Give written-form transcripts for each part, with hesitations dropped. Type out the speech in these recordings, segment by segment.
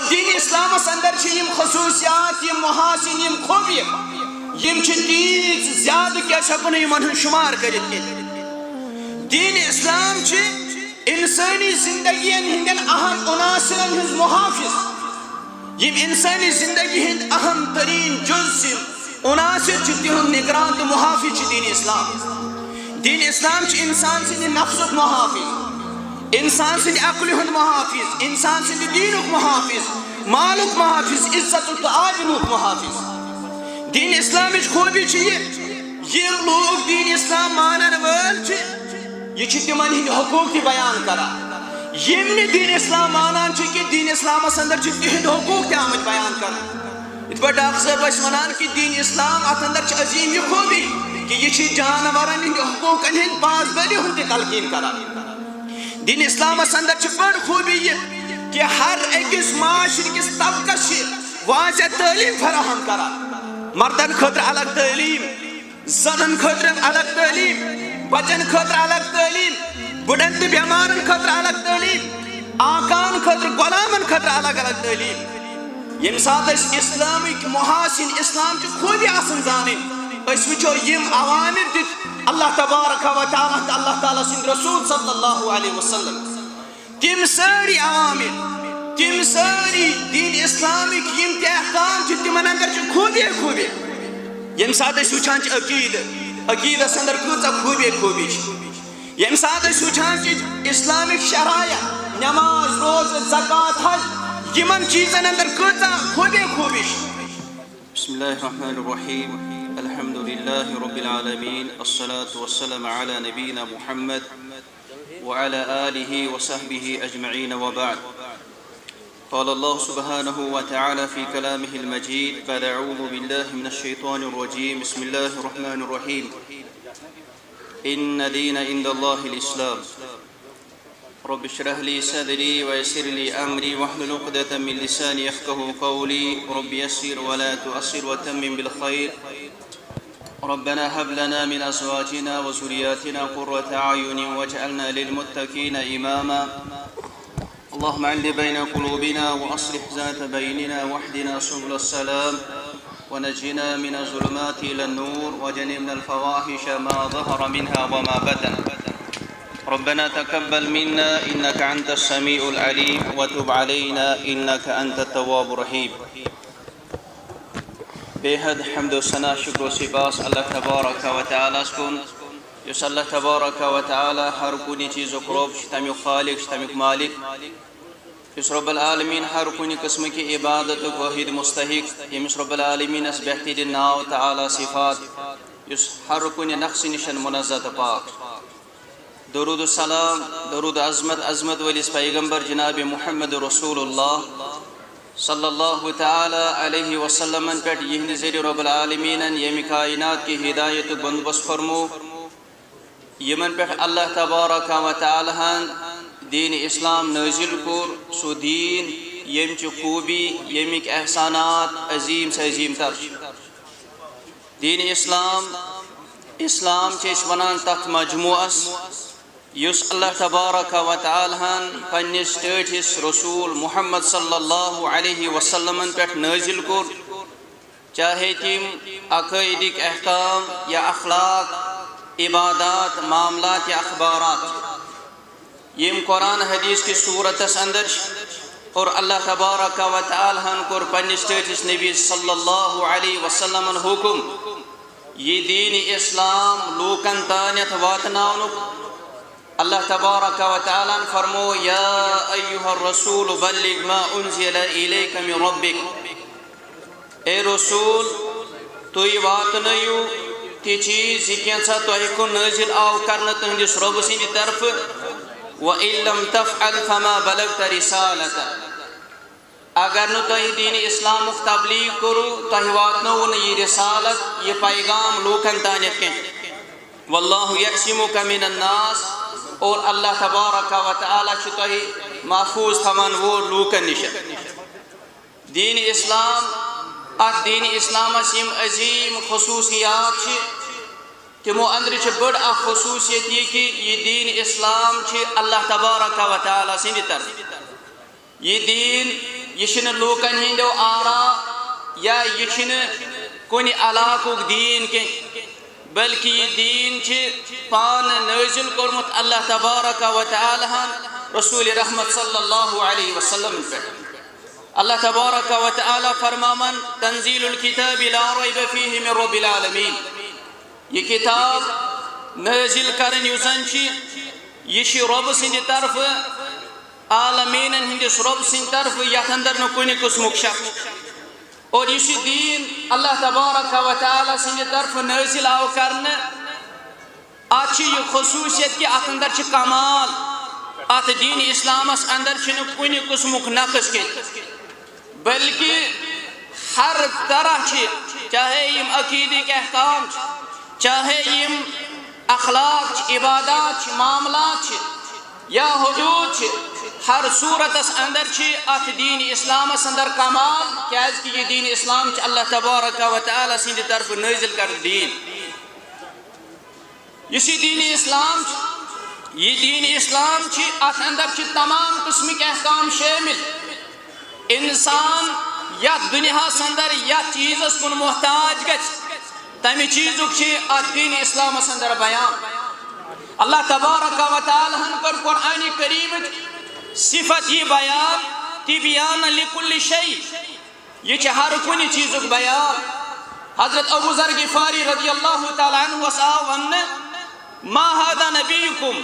دین اسلام اندر یم خصوصیات یم محاسن یم خوبی یم تیز زیادہ کیا سکن یمن شمار کرت دین اسلام انسانی زندگی ہندین اہم عناصرن ہز محافظ یم انسانی زندگی ہند اہم ترین جز عناصر تہند نگران تو محافظ دین اسلام انسان سند نفسک محافظ انسان سند عقل ہند محافظ انسان سند دینک محافظ مالک محافظ عزت تو آبروک محافظ دین اسلام خوبی یہ لوگ دین اسلام مانن ول یہ تمن ہند حقوق تہ بیان کران یم دین اسلام مانان کہ دین اسلام اندر تہند حقوق تہ آمت بیان کران ات پہ ڈاکٹر صاحب ونان کہ دین اسلام ات اندر عظیم یہ خوبی کہ یہ جانورن ہند حقوقن ہند پاسداری ہند تلقین کران دین اسلام اندر بڑ خوبی یہ کہ ہر اکس معاشرے کس طبقس واضح تعلیم فراہم کران مردن خاطر الگ تعلیم زنن خاطر الگ تعلیم بچن خاطر الگ تعلیم بڑن تو بیمارن خاطر الگ تعلیم آقان خاطر غلامن خاطر الگ الگ تعلیم یم سات اسلامک محاسن اسلام کی خوبی آسن زانن اس وچو یم اوامر دت اللہ تبارک و تعالی اللہ تعالی سند رسول صلی اللہ علیہ وسلم تم ساری اوامر تم ساری دین اسلامک یم تے احکام تمن اندر خوبی یم سات وچان عقیدہ اندر کۭژاہ خوبی یم سات وچان اسلامک شرائع نماز روزہ زکات حج یمن چیزن اندر کۭژاہ خوبی بسم اللہ الرحمن الرحیم الحمد لله رب العالمين الصلاة والسلام على نبينا محمد وعلى آله وصحبه أجمعين وبعد قال الله سبحانه وتعالى في كلامه المجيد بعد أعوذ بالله من الشيطان الرجيم بسم الله الرحمن الرحيم إن دين عند الله الإسلام رب اشرح لي صدري ويسر لي أمري واحلل عقدة من لساني يفقهوا قولي رب يسر ولا تؤثر وتمم بالخير ربنا هب لنا من أزواجنا وذرياتنا قرة أعين واجعلنا للمتقين إماما اللهم علم بين قلوبنا وأصلح ذات بيننا واهدنا سبل السلام ونجنا من الظلمات إلى النور وجنبنا الفواحش ما ظهر منها وما بطن ربنا تقبل منا إنك أنت السميع العليم وتب علينا إنك أنت التواب الرحيم بے حد حمد و ثنا شکر و سپاس اللہ تبارک و تعالی کن یس اللہ تبارک و تعالی ہر کن چیز رب تمیک خالق تمیک مالک یس رب العالمین ہر کن قسم کی عبادت واحد مستحق یمس رب العالمین اس بہترین ناو تعالی صفات یس ہر کن نقص نشن منزہ پاک درود السلام درود عظمت ولس پیغمبر جناب محمد رسول اللہ صلی اللہ تعالی علیہ وسلم پہ یہ زیر رب العالمین یم کائنات کی ہدایت بندوبست فرمو یمن پہ اللہ تبارک و تعالی دین اسلام نازل کور سو دین یم چ خوبی یمک احسانات عظیم سے عظیم تر دین اسلام چھ ونان تخت مجموعس یس اللہ تبارک و تعالی پنس ٹھٹس رسول محمد صلی اللہ علیہ وسلم پہ نازل کور چاہے تم عقائدک احکام یا اخلاق عبادات معاملات یا اخبارات یم قرآن حدیث کی صورتس اندر اور اللہ تبارک و تعالی کور پنس ٹھٹس نبی صلی اللہ علیہ وسلم حکم یہ دین اسلام لوکن تانیت واتناونک اللہ تبارک و تعالی فرمو یا ایوہ الرسول بلغ ما انزل الیک من ربک اے رسول توی واتنیو تی چیز کینسا توہی کو نازل آو کرنا تہندس رب سین طرف وَإِن لَمْ تَفْعَلْ فَمَا بَلَغْتَ رِسَالَتَ اگر نو توہی دین اسلام تبلیغ کرو توہی واتنو یہ رسالت یہ پیغام لوکن تانیت کن واللہ یعصمک من الناس اور اللہ تبارک و تعالی چھتوہی محفوظ تھمان وہ لوکن نشن دین اسلام اسیم عظیم خصوصیات چھ تمو اندر چھ بڑ اخ خصوصیت یہ کہ یہ دین اسلام چھ اللہ تبارک و تعالی سند طرف یہ دین یہ چھنہ لوکن ہندو آرا یا یہ چھنہ کن علاقہ دین کے بلکہ یہ دین پان نازل کرمت اللہ تبارک و تعالی رسول رحمت صلی اللہ علیہ وسلم پہ اللہ تبارک و تعالی فرماون تنزیل الکتاب لا ریب فیہ من رب العالمین یہ کتاب نازل کرن یوزن یہ رب سند طرف عالمین ہندس رب سند طرف یت اندر کن قسمک شک اور یہ دین اللہ تبارک و تعالی سند طرف نازل آو کرنے ات یہ خصوصیت کہ ات اندر کمال ات دین اسلامس اندر کن قسمک نقص کی بلکہ ہر طرح چاہے یم عقیدک احکام چاہے یم اخلاق عبادات معاملات یا حدود ہر صورتس اندر ات دین اسلامس اندر کمال کیاز کہ یہ دین اسلام اللہ تبارک و تعالی سند طرف نازل کر دین یہ دین اسلام ات اندر تمام قسمک احکام شامل انسان یا دنیا اندر یا چیزس کن محتاج گھ تمہ چیزک ات دین اسلامس اندر بیان اللہ تبارک و تعالی کر قرآن کریم صفت یہ بیان تبیان لکل شیء یہ ہر کن چیزک بیان حضرت ابو ذر غفاری رضی اللہ تعالی عنہ وسآو ون ما هذا نبیکم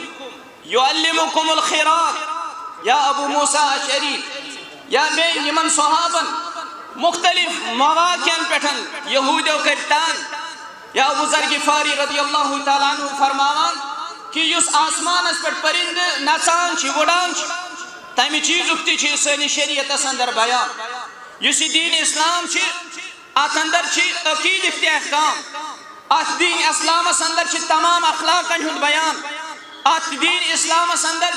یعلمکم الخیرات یا ابو موسیٰ اشعری یا بے یمن صحابن مختلف مواقعن پیٹھن یہودیو کرتان یا ابو ذر غفاری رضی اللہ تعالی عنہ فرماوان کہ یس آسمان اس پر پرند نچان وڑان تمہ چیزک تہ سن شریعت اندر بیان یس دین اسلام ات اندر عقیدک تہ احکام ات دین اسلامس اندر تمام اخلاقن ہند بیان ات دین اسلامس اندر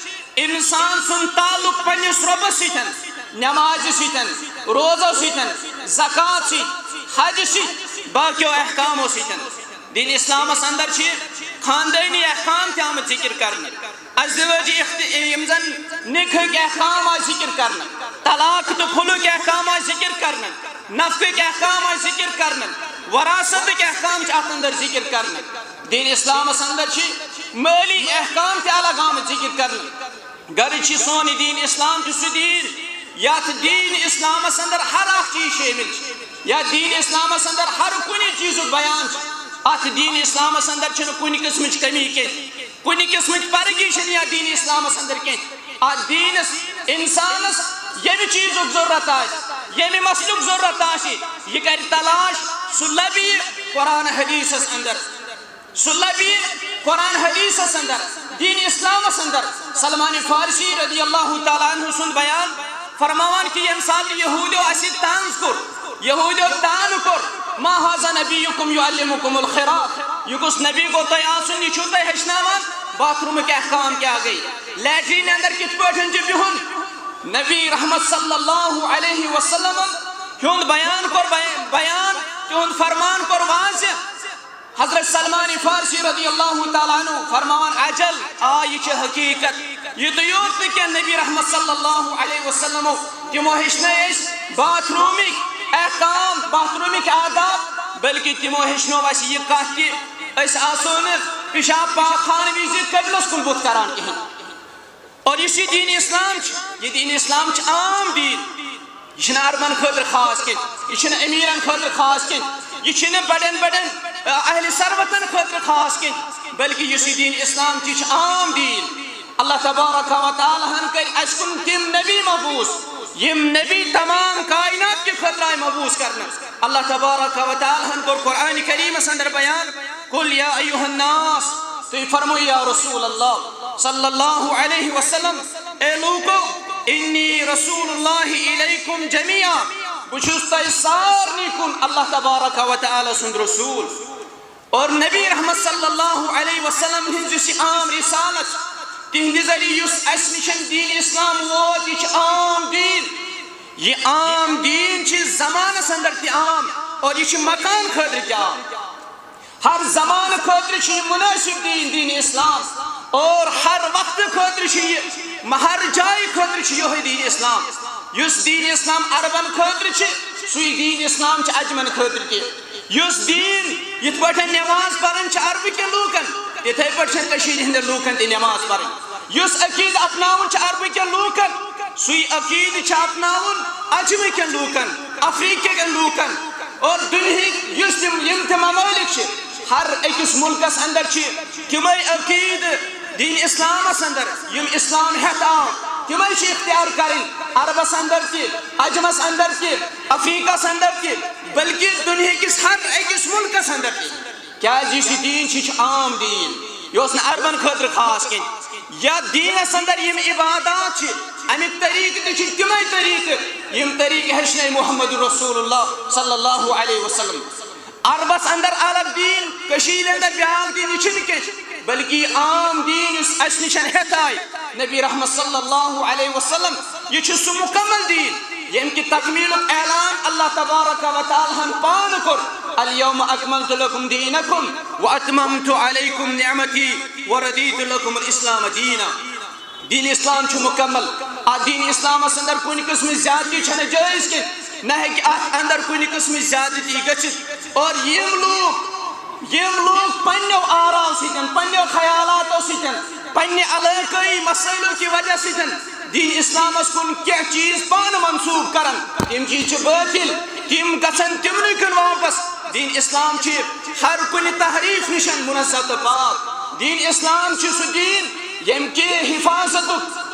انسان سن تعلق پنس ربس ستن نماز ستن روزو ستن زکات حج باقیو احکامو ستن دین اسلامس اندر خاندانی احکام تہ آمد ذکر کرنے ازدواجی یمزن نکاح کے احکام آئی ذکر کرنے طلاق تو خلو کے احکام آئی ذکر کرنے نفقے کے احکام آئی ذکر کرنے وراثت کے احکام ات اندر ذکر کرنے دین اسلامس اندر مالی احکام تہ الگ آمد ذکر کرنے گر سون دین اسلام سہ دین یت دین اسلامس اندر ہر اخ چیز شامل یا دین اسلامس اندر ہر کن چیزک بیان ات دین اسلامس اندر کن قسم کمی کن قسم پرگی یا دین اسلامس اندر کی ات دینس انسانس یم چیزک ضرورت یم مسلک ضرورت یہ کر تلاش سہ لبی قرآن حدیثس اندر سہ لبی قرآن حدیثس اندر دین اسلامس اندر سلمان فارسی رضی اللہ تعالیٰ عنہ سن بیان فرماوان کہ یم سال یہودیو اسی طنز کر یہودیو تان کر ما هذا نبیکم یعلمکم الخیرات یہ کس نبی کو تو آسن یہ چھوٹا ہشناوان باتھ روم کے احکام کیا گئی لیٹرین اندر کت پوٹھن جی بہن نبی رحمت صلی اللہ علیہ وسلم ہند بیان کر بیان ہند فرمان کر واضح حضرت سلمان فارسی رضی اللہ تعالیٰ عنہ فرمان عجل یہ حقیقت یہ تو یوت کہ نبی رحمت صلی اللہ علیہ وسلم تمو ہشنا باتھ رومک احکام باتھ رومک آداب بلکہ تمو ہشنو اس یہ کہت کہ اس آسون پیشاب پاک خان ویزی قبلس کن بت کران کہیں اور یہ دین اسلام عام دین یہ اربن خاطر خاص کن یہ امیرن خاطر خاص کن یہ بڑن اہل ثروتن خاطر خاص کن بلکہ یہ دین اسلام عام دین اللہ تبارک و تعالی کر اس کن تم نبی مبعوث یم نبی تمام کائنات کے خطرہ مبعوث کرنا اللہ تبارک و تعالی کر قرآن کریم اندر بیان قل یا ایوہ الناس تو فرمو یا رسول اللہ صلی اللہ علیہ وسلم اے لوگو انی رسول اللہ الیکم جمیعا بچوستا سارنی کن اللہ تبارک و تعالی سند رسول اور نبی رحمت صلی اللہ علیہ وسلم ہنزی عام رسالت تہندی ذریعہ اس نشن دین اسلام ووت یہ عام دین یہ عام دین زمان اندر تہ عام اور یہ مکان خاطر تہ عام ہر زمان خاطر یہ مناسب دین اسلام اور ہر وقت خاطر ہر جائے خاطر یہ دین اسلام یس دین اسلام عربن خاطر سی دین اسلام اجمن خاطر تہ یس دین یت پٹھ نماز پرن عرب کن لوکن تتھے پٹھ ہند لوکن تہ نماز پرن یس عقید اپناون عرب کن لوکن سی عقید اپناون اجم کن لوکن افریقہ کن لوکن اور دنیا یس تہ ممالک ہر اکس ملکس اندر تمے عقید دین اسلامس اندر یم اسلام ہیت آو تمے اختیار کریں عربس اندر تہ اجمس اندر تہ افریقس اندر تہ بلکہ دنیا کس ہر اکس ملکس اندر تہ کیا یہ دین عام دین یہ عربن خاطر خاص کن یا دینس اندر یم عبادات امیک طریقہ تہ تمے طریقہ یم طریقہ ہچنے محمد رسول اللہ صلی اللہ علیہ وسلم عربس اندر الگ دین کشیر اندر بیاکھ دین یہ بلکہ عام دین اس نشن ہیت آئی نبی رحمت صلی اللہ علیہ وسلم یہ سہ مکمل دین یم کی تکمیل اعلان اللہ تبارک و تعالی ہن پان کر اليوم اکملت لکم دینکم واتممت علیکم نعمتی وردیت لکم الاسلام دینا دین اسلام مکمل دین اسلام اندر کن قسم زیادتی چھنے جائز کی نہ ہے کہ اندر کن قسم زیادتی گچھت اور یم لوگ پنیو آراو سیتن پنیو خیالاتو سیتن پنی علاقائی مسائلوں کی وجہ سیتن دین اسلام کن کیا چیز پان منصوب کرن تم چیز باطل تم گھن تمن کن واپس دین اسلام ہر کن تحریف نشن منزہ پاک دین اسلام سہ دین یم کی حفاظت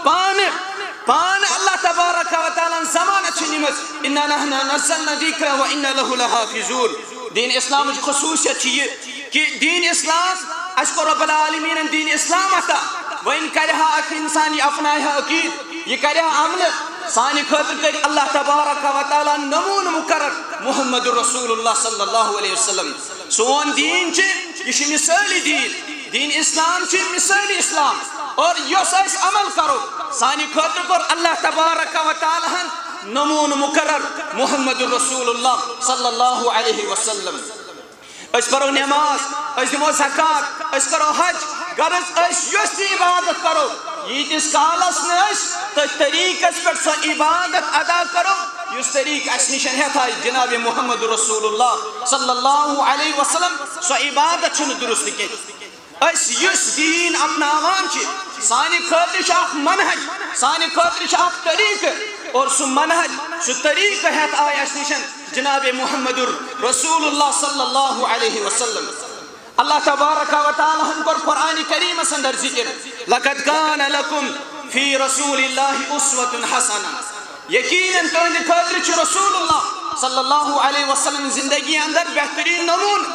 پان اللہ تبارک و تعالی ضمانت نمت انا نحن نزلنا ذکر و انا له لحافظون دین اسلام کی خصوصیت یہ کہ دین اسلام اشکر رب العالمین دین اسلام عطا وین کرہا اک انسان یہ اپنائے عقید یہ کرہا عمل سانی خاطر کر اللہ تبارک و تعالی نمون مقرر محمد رسول اللہ صلی اللہ علیہ وسلم سون دین یہ مثالی دین اسلام مثالی اسلام اور یس عمل کرو سانی خاطر کر اللہ تبارک و تعالی نمون مقرر محمد رسول اللہ صلی اللہ علیہ وسلم اس پرو نماز اس دمو زکات اس کرو حج غرض اس یس عبادت کرو یتس کالس نس تو طریقس پر سو عبادت ادا کرو یس طریق اس نشن ہے تھا جناب محمد رسول اللہ صلی اللہ علیہ وسلم سو عبادت چھن درست کی اس یس دین اپناوان سانی خاطر اخ منہج سانی خاطر اخ طریق اور سہ منہج سہ طریقہ ہیت آئی اس نشن جناب محمد رسول اللہ صلی اللہ علیہ وسلم اللہ تبارک و تعالی ہم کر قرآن کریم اندر ذکر لقد کان لکم فی رسول اللہ اسوۃ حسنہ یقیناً تہندِ خاطر رسول اللہ صلی اللہ علیہ وسلم زندگی اندر بہترین نمون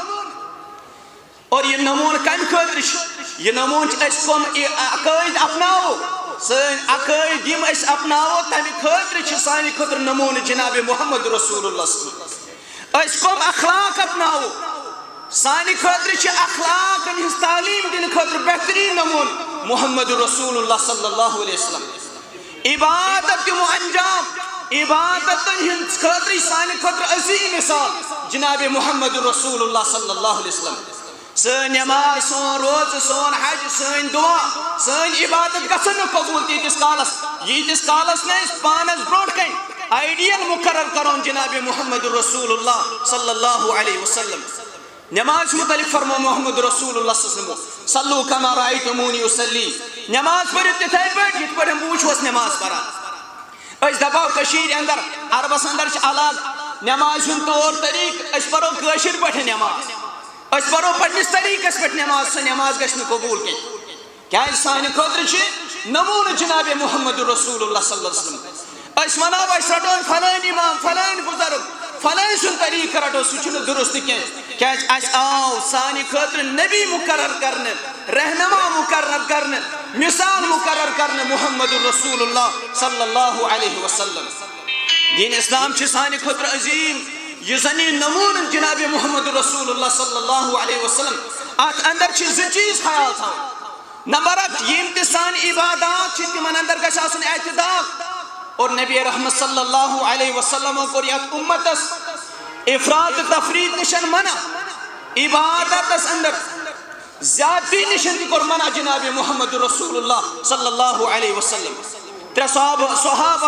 اور یہ نمون کم خاطر یہ نمون اس کم عقائد اپناو سن عقائد یم اس اپناو تمہ خاطر سانی خاطر نمون جناب محمد رسول اللہ صلی اللہ علیہ وسلم اس کم اخلاق اپناو سانی خاطر اخلاق ہز تعلیم دن خاطر بہترین نمون محمد رسول اللہ صلی اللہ علیہ وسلم عبادت دمو انجام عبادت ہز خاطر سانی خاطر عظیم مثال جناب محمد رسول اللہ صلی اللہ علیہ وسلم سن نماز سون روز سون حج سن دعا سن عبادت گھن قبول تیتس کالس نیس پانس بروٹ کن آئیڈیل مقرر کرون جناب محمد رسول اللہ صلی اللہ علیہ وسلم نماز متعلق فرمو محمد رسول اللہ صلی اللہ علیہ وسلم صلو کما رأیتمونی اصلی نماز پڑھت تتھے پٲٹھۍ یِتھ پٲٹھۍ بہٕ وٕچھوس نماز پران أسۍ دپاو کٔشیٖرِ اندر عربس اندر چھِ الگ نماز ہُنٛد طور طریقہٕ أسۍ پرو کٲشِر پٲٹھۍ نماز أسۍ پرو پننس طریقس پہ نماز سہ نماز گژھِ نہٕ قبول کینٛہہ کیازِ سانہِ خٲطرٕ چھِ نمونہٕ جناب محمد رسول اللہ صلی اللہ علیہ وسلم أسۍ ونو أسۍ رٹون فلٲنۍ امام فلٲنۍ بزرگ فلٲنۍ سُنٛد طریقہٕ رٹو سُہ چھُنہٕ درست کینٛہہ کیازِ اَسہِ آو سانہِ خٲطرٕ نبی مقرر کرنہٕ رہنما مقرر کرنہٕ مثال مقرر کرنہٕ محمد رسول اللہ صلی اللہ علیہ وسلم دین اسلام چھِ سانہِ خٲطرٕ عظیم یہ زنی نمون جناب محمد رسول اللہ صلی اللہ علیہ وسلم ات اندر زٕ چیز خیال تھا نمبر اک یم تہ سان عبادات تمن اندر گژھِ آسُن اعتدال اور نبی رحمت صلی اللہ علیہ وسلم کوٚر یتھ امتس افراط تفریط نشن منع عبادتس اندر زیادتی نشن تہ کوٚر منع جناب محمد رسول اللہ صلی اللہ علیہ وسلم ترے صحابہ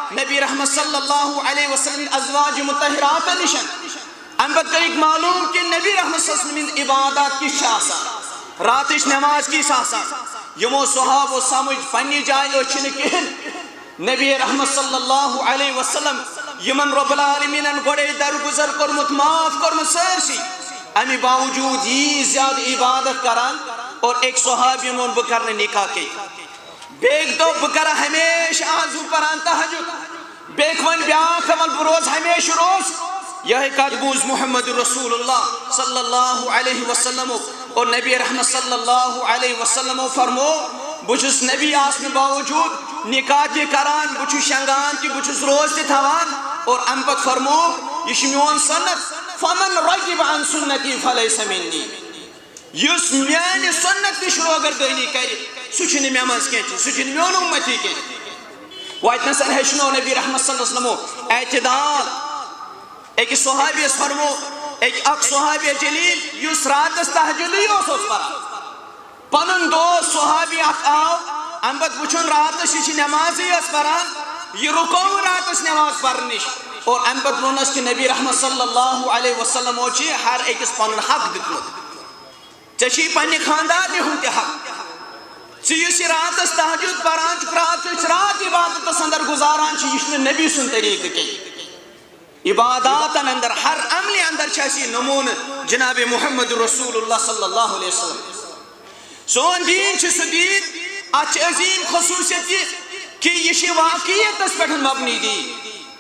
نبی رحمت صلی اللہ علیہ وسلم ازواج مطہرات نشن ام پتہ کریک معلوم کہ نبی رحمت صلی اللہ علیہ وسلم عبادات کی آسان راتش نماز کی آسان یمو صحاب و سمجھ پنی جائے اچھن کہن نبی رحمت صلی اللہ علیہ وسلم یمن رب العالمین گوڑے درگزر کرمت معاف کرمت سرسی امی باوجود یہ زیادہ عبادت کران اور ایک صحابی مون بکرنے نکاح کی بیک دو بکرہ ہمیشہ آزو پران تحجد بیک ون بیاک عمل بروز ہمیشہ روز یہ قدبوز محمد رسول اللہ صلی اللہ علیہ وسلم اور نبی رحمت صلی اللہ علیہ وسلم فرمو بچس نبی آسن باوجود نکاح تی کران بچس شنگان کی بچس روز تی تھوان اور امپت فرمو یہ میون سنت فمن رجب عن سنتی فلیس منی یس میانی سنت نشرو اگر دینی کری سچنی میمز کینچی سچنی میون امتی کینچی وائتنا سن ہشنو نبی رحمت صلی اللہ علیہ وسلم اعتدال ایک صحابی اس فرمو ایک صحابی جلیل یس رات اس تحجدی اس پرا پنن دو صحابی آو امبت بچن رات اس نمازی اس پران یہ رکو رات اس نماز پرنش اور امبت برونس کی نبی رحمت صلی اللہ علیہ وسلم ہوچی ہر ایک اس پنن حق دکھمت چشی پنی خاندار نے ہونتے حق چیسی رات اس تحجد پران رات عبادت اس اندر گزاران چیشن نبی سن طریق کی عبادات اندر ہر عمل اندر چیسی نمون جناب محمد رسول اللہ صلی اللہ علیہ وسلم سون دین چھ سو دین اچھ عظیم خصوصیت کہ یہ واقعیت اس پر مبنی دی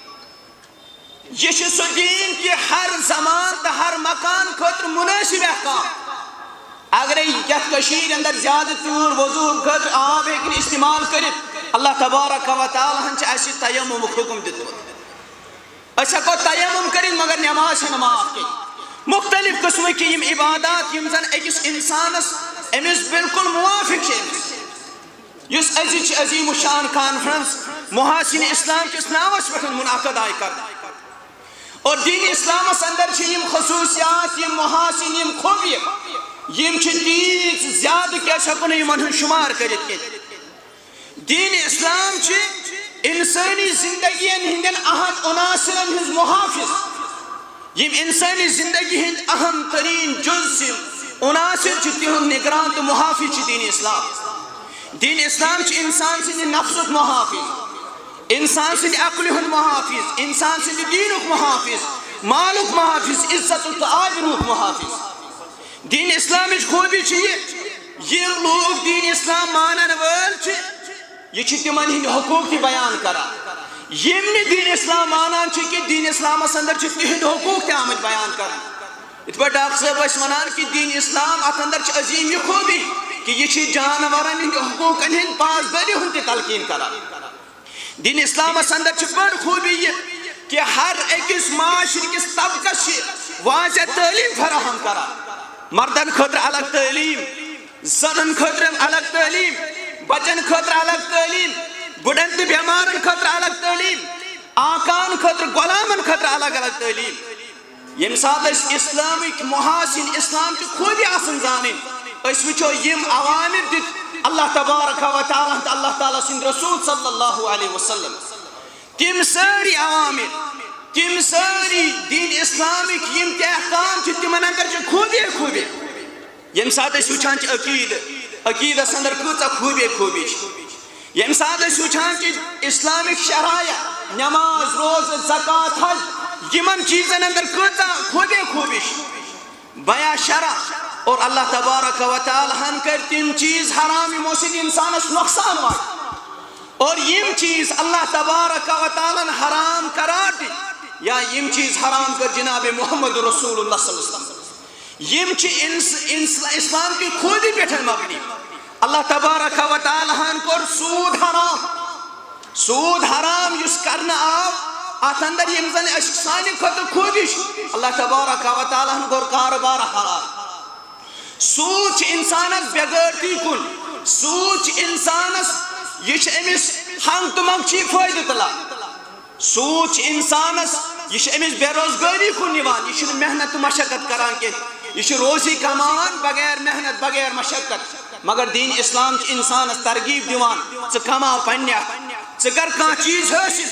یہ سو دین کہ ہر زمان تا ہر مکان خطر مناسب احکام اگر یت کشیر اندر زیادہ تور وضو خطر آب ایک استعمال کرت اللہ تبارک و تعالی ہنچ ایسی تیمم حکم دیتا اچھا کو تیمم کریں مگر نماز ہے نماز کی مختلف قسم کی یم عبادات یم زن ایکس انسانس امیس بالکل موافق چھے یس ازیچ عظیم شان کانفرنس محاسن اسلام کس نامس پر منعقد آئی کر اور دین اسلام اس اندر چھے یم خصوصیات یم محاسن یم خوبی یم چھے تیز زیادہ کیا شکن یم انہن شمار کرت کے دین اسلام چھے انسانی زندگی ہندن اہم عناصرن ہز محافظ یم انسانی زندگی ہند اہم ترین جز عناصر چھتی ہم نگران تو محافظ چھ دین اسلام دین اسلام چھ انسان سے نفسک محافظ انسان سے عقل محافظ انسان سے دینک محافظ مالک محافظ عزت و تعابرک محافظ دین اسلام چھ خوبی چھ یہ لوگ دین اسلام مانن وال چھ یہ چھ تمن ہند حقوق کی بیان کرا یم نے دین اسلام مانان چھ کہ دین اسلام اندر چھ تہند حقوق تے آمد بیان کرا ات پر ڈاکٹر صاحب اس ونان کہ دین اسلام ات اندر چھ عظیم یہ خوبی کہ یہ چھ جانورن ہند حقوق ہند پاسداری ہند تلقین کرا دین اسلام اندر چھ بڑ خوبی یہ کہ ہر ایکس معاشرے کس طبقہ چھ واضح تعلیم فراہم کرا مردن خاطر الگ تعلیم زنن خاطر الگ تعلیم بچن خاطر الگ تعلیم بڑن تو بیمارن خاطر الگ تعلیم آقان خاطر غلامن خاطر الگ الگ تعلیم یم ساتھ اسلامک محاسن اسلام کی خوبی آسن زانین اس وچو یم عوامر دیت اللہ تبارک و تعالی اللہ تعالی سند رسول صلی اللہ علیہ وسلم تم ساری عوامر تم ساری دین اسلامک یم تے احکام چھ تمن اندر چھ خوبی خوبی یم ساتھ وچھان چھ عقیدہ اندر کۭژاہ خوبی خوبی یم ساتھ وچھان چھ اسلامک شرائع نماز روز زکات حج یمن چیزن اندر کۭژاہ خوبی خوبی بیاں شرع اور اللہ تبارک و تعالی ہن کر تم چیز حرام یمو سۭتۍ انسانس نقصان وات اور یم چیز اللہ تبارک و تعالی حرام قرار دی یا یم چیز حرام کر جناب محمد رسول اللہ صلی اللہ علیہ وسلم یم چھ اسلام کی خوبی پیٹھن مبنی اللہ تبارک و تعالی ہن کر سود حرام یس کرنا آو ات اندر یم زن سانی خاطر خوبی اللہ تبارک و تعالی ہن کر کاروبار حرام سود چھ انسانس بغیرتی کن سود چھ انسانس یہ چھ امس ہم تمام چی فائدہ تلا سود چھ انسانس یہ چھ امس بے روزگاری کن نیوان یہ چھ محنت مشقت کران کے یہ روزی کمان بغیر محنت بغیر مشقت مگر دین اسلام انسان ترغیب دیوان ژٕ کما پننہِ ژٕ کر کانٛہہ چیز حٲصِل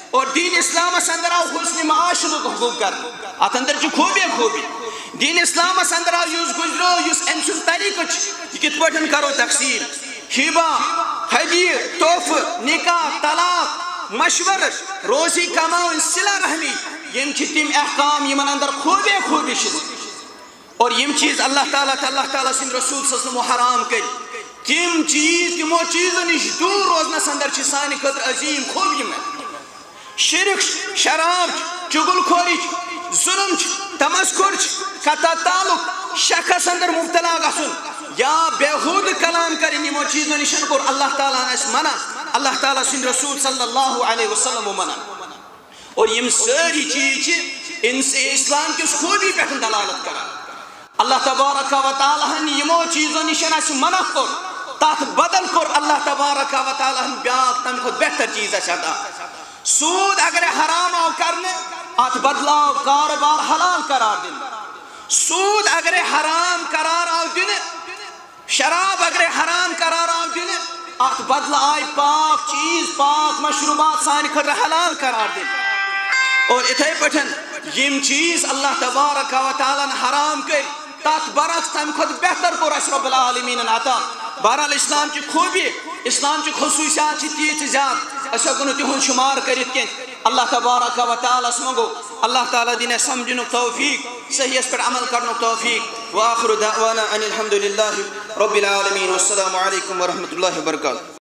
اور دین اسلام اندر آو حسن معاشرت حکم کر ات اندر چھ خوبی خوبی دین اسلام اندر آو یس گزرو یس ام سن طریقہ یہ کت پٹن کرو تقسیم ہبہ ہدیہ تحفہ نکاح طلاق مشورہ روزی کماؤ صلہ رحمی یم چھ تم احکام یمن اندر خوبی خوبی اور یم چیز اللہ تعالیٰ سن رسول صلی اللہ علیہ وسلم حرام کر تم چیز تمو چیزوں نش دور روزنس اندر چھ سانہ خاطر عظیم خوبی میں شرک شراب چگل خوری ظلم تمسخر قطع تعلق شخص اندر مبتلا گھن یا بےحود کلام کریں یمو چیزوں نشن کور اللہ تعالیٰ اس منع اللہ تعالیٰ سن رسول صلی اللہ علیہ وسلم منع اور یم ساری چیز اسلام کس خوبی پہ دلالت کران اللہ تبارک و تعالیٰ یمو چیزوں نشن اس منع کور تات بدل کور اللہ تبارک و تعالیٰ بیاق تم خود بہتر چیز عطا سود اگر حرام آو کرنے ات بدلاو کاروبار حلال قرار دن سود اگر حرام قرار آو دن شراب اگر حرام قرار آو دن ات بدل آئی پاک چیز پاک مشروبات سانی خطر حلال قرار دن اور اتھائی پٹھن یم چیز اللہ تبارک و تعالیٰ حرام کر تات برعکس تم خود بہتر کور اس رب العالمین عطا بہرحال اسلام کی خوبی اسلام کی خصوصیات تیز زیاد اس ہوں تہد شمار کرت کی اللہ تبارک و تعالیٰ منگو اللہ تعالیٰ دین سمجھن توفیق صحیح اس پر عمل کرن توفیق وآخر دعوانا ان الحمد للہ رب العالمین والسلام علیکم ورحمۃ اللہ وبرکاتہ.